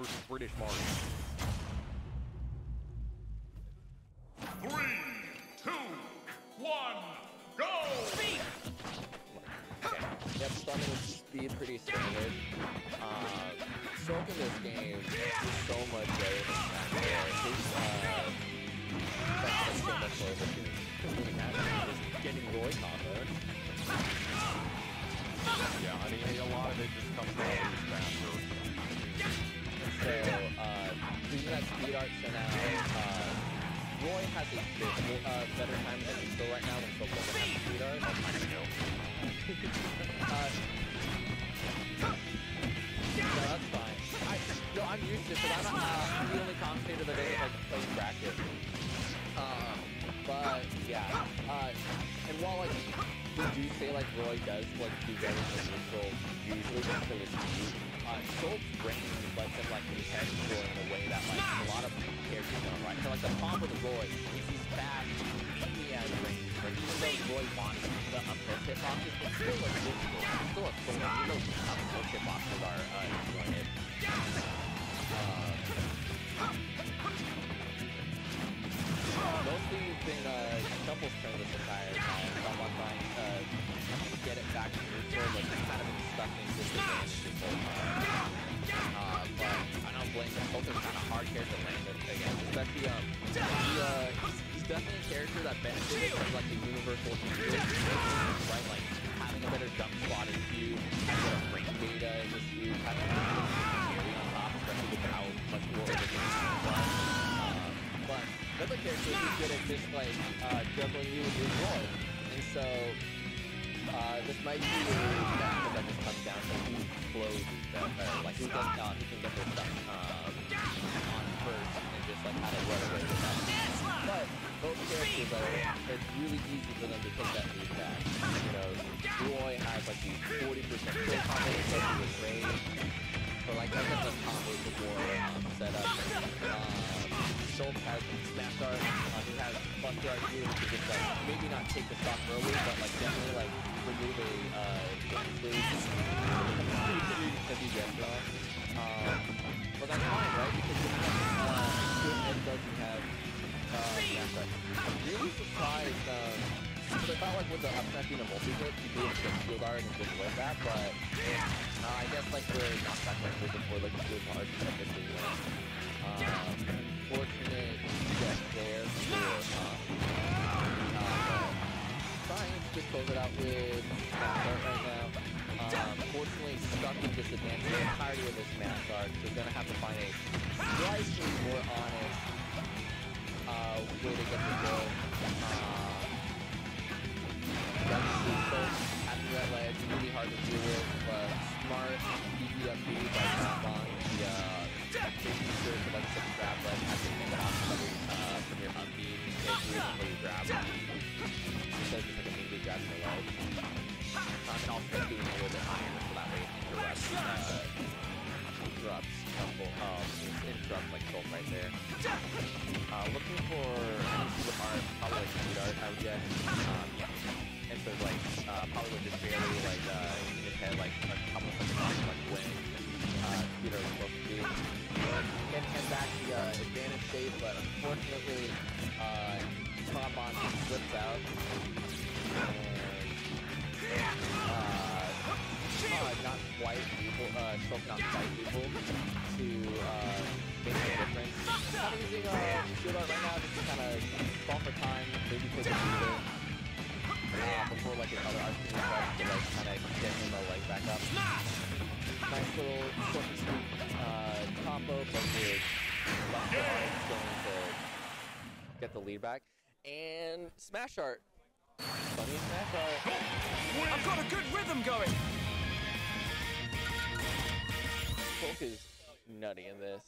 versus British Mark. 3, 2, 1, go! Okay. Yep, stunning with speed, pretty standard. Soak in this game is so much better than Smash. His so much more opportunity. Just getting Roy combo. Yeah, I mean, a lot of it just comes down to his faster. So, doing that speed art, so now, Roy has a bit better time than Still right now when Soak doesn't have speed art. I know. No, that's fine. I'm used to it because I'm the only commentator that doesn't like play bracket. But yeah, and while like we do say like Roy does like do better than neutral usually just for his speed, Soul's range lets him like protect Roy in a way that like a lot of characters don't, right? So like the problem with Roy is he's fast and he has range. Like even though Roy wants the approach hitboxes, it's still a difficult. It's still a full even though approach hitboxes are disjointed. Mostly he's been couples turn this entire time. Someone trying to get it back to neutral, but he's kind of been stuck in disadvantage this whole time. But I don't blame him. Poker's kind of hard character to land against, especially he's definitely a character that benefits from like the universal heal, right? Like having a better jump spot is huge, having better range data is huge, having a carry on top, especially with how much more of the game is. But the other character who's good at just like juggling you with your Roy, and so this might be the matchup that just comes down to who closes like who can get their stuff on first and just like how to run away with that. But both characters it's really easy for them to take that lead back. You know, Roy has like these 40% kill combo especially with range. So like I got those combos before set up. Schultz has Smash Art, he has Buster Art here, which is just like, maybe not take the stock early, but like definitely like remove a stage because he gets on. But that's fine, right? Because you have good and doesn't have Smash Art. I'm really surprised, because I thought like with the up smash being a multi-hit, you'd be able to get shield art and just win that, but I guess like we're not that much before like the shield art can officially win. Unfortunate get there for trying to just close it out with Smash Art right now. Fortunately stuck in disadvantage the entirety of this Smash Art, so we're gonna have to find a slightly more honest way to get the kill. After that ledge, really hard to deal with, but smart DPFB by Bonbon. Making sure to like some grab ledge, have to pick it off from your up beat in case before you grab. Instead of just like immediately grabbing the ledge. And also doing a little bit higher so that way it interrupts like Soul right there. Looking for speed art, probably like speed art, I would guess. Yeah. And so like probably would just barely like in his head like a couple seconds like when speed art is supposed to do. Can head back the advantage state, but unfortunately Bonbon slips out. Not quite able, Silk not quite able to make a difference. Kind of using shield art right now just to kind of fall for time, maybe take a breather before like his other art team starts to like kind of get him the leg back up. Nice little short and sweet combo, but with Buster Art going to get the lead back. And Smash Art. Funny Smash Art. I've got a good rhythm going. Folk is nutty in this.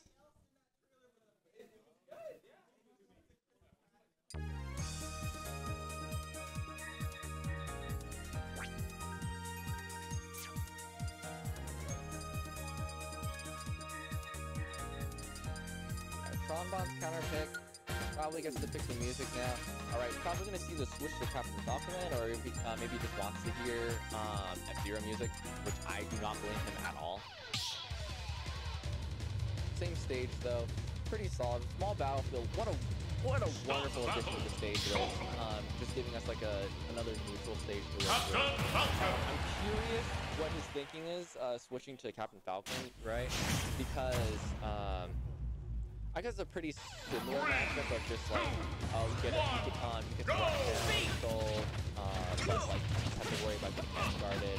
Tronbon's counter pick probably gets to pick the music now. Alright, probably gonna see the switch to Captain Falconet, or maybe just wants to hear F-Zero music, which I do not blame him at all. Same stage though. Pretty solid. Small battlefield. What a wonderful addition to the stage though. Just giving us like another neutral stage to work with. I'm curious what his thinking is switching to Captain Falcon, right? Because I guess it's a pretty similar matchup of just like, you get a Pikachu, you get to run down, soul, but like you have to worry about getting catch guarded.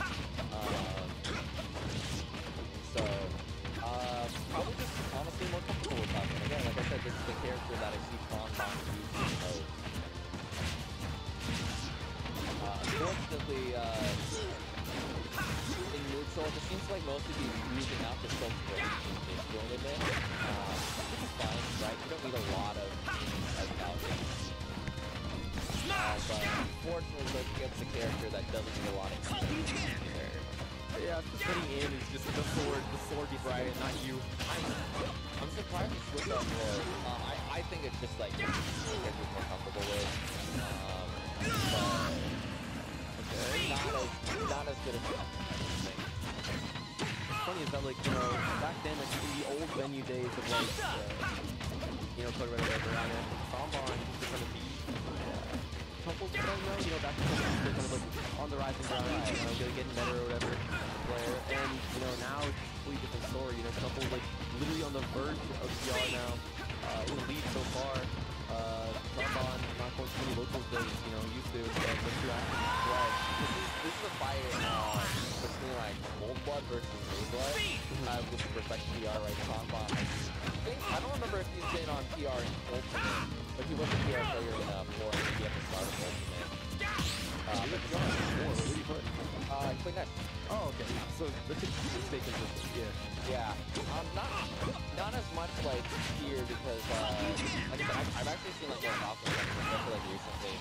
So probably just honestly more comfortable with Falcon. Again, like I said, this is the character that I see Kronbach use the most. Unfortunately, in neutral, it seems like most of these using out the Silk Road is doing a bit. Which is fine, right? You don't need a lot of Falcon. But unfortunately, Loki gets a character that doesn't need a lot of there. Yeah, the putting in is just the sword gets right, not you. I'm surprised to switch up Roy. I think it's just like the character's more comfortable with. But not as good as Falcon, I don't think. Funny is that, like, you know, back then, like in the old venue days of like, you know, Code Red or whatever, and then Kronbach just kind of be Trumple's playing well, you know, back then they're kind of like on the rising ground, you know, getting better or whatever player, and you know now it's a completely different story. You know, Trumple's like literally on the verge of PR now, in the lead so far. Kronbach not going to many locals days, you know, used to. So let's see what happens. Right. This is a fight between like Cold Blood versus New Blood. With the perfect PR, right? Kronbach. I don't remember if he's been on PR in Ultimate, but he was a PR player in 4 and maybe at the start of Ultimate. Where do you put? He played next. Oh, okay. So the mistake is just, Yeah. Not as much like here because like I said, I've actually seen like more Falcon especially like recently.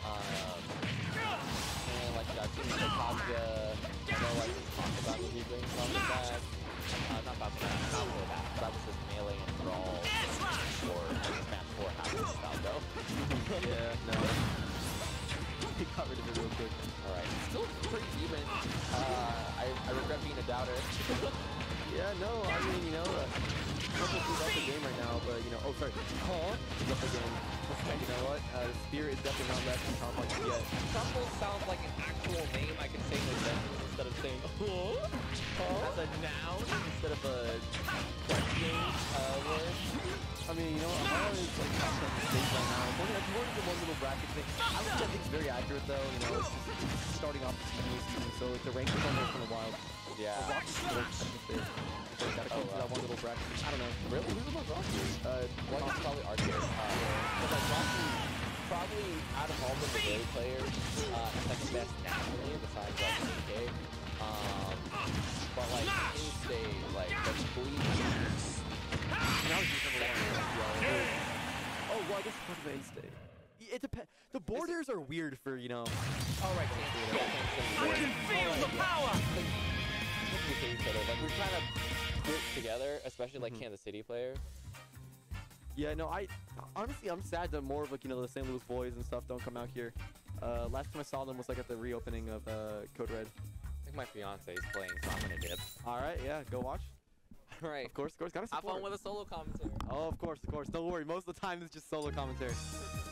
And like I've seen like Kazuya, I know like talk about maybe bringing Falcon back. Not Falcon back, not for that. That was just melee and brawl or Smash 4 happens Falco. yeah, no. He got rid of it real quick. Alright. Still pretty even. I regret being a doubter. Yeah, no, I mean, you know, Trumple's up the game right now, but, you know, oh, sorry, he's up the game. And you know what? Spirit is definitely not left in Kronbach yet. Trumple sounds like an actual name I can say in a sentence instead of saying, as a noun instead of a questioning word. I mean, you know, Amaro is like top 10 stage right now. It's more than one little bracket thing. I don't think it's very accurate though, you know, it's just starting off the season, so the rankings on there is kind of wild. Yeah. Gotta come to that one little bracket. I don't know. Really? Who's the most Rocky? One is probably Archer. Because like Rocky, probably out of all the Missouri players, second best nationally besides like CK. But like in stage, like the bleed. Now he's number 1. Oh, well, I guess it's part of the A-State. It depends. The borders are weird for, you know. Oh, right. I can feel the power! Like we're kind of grouped together, especially like Kansas City players. Yeah, no, honestly, I'm sad that more of like, you know, the St. Louis boys and stuff don't come out here. Last time I saw them was like at the reopening of Code Red. I think my fiance is playing, so I'm gonna dip. All right, yeah, go watch. All right. Of course, gotta support. Have fun with a solo commentary. Oh, of course. Don't worry, most of the time it's just solo commentary.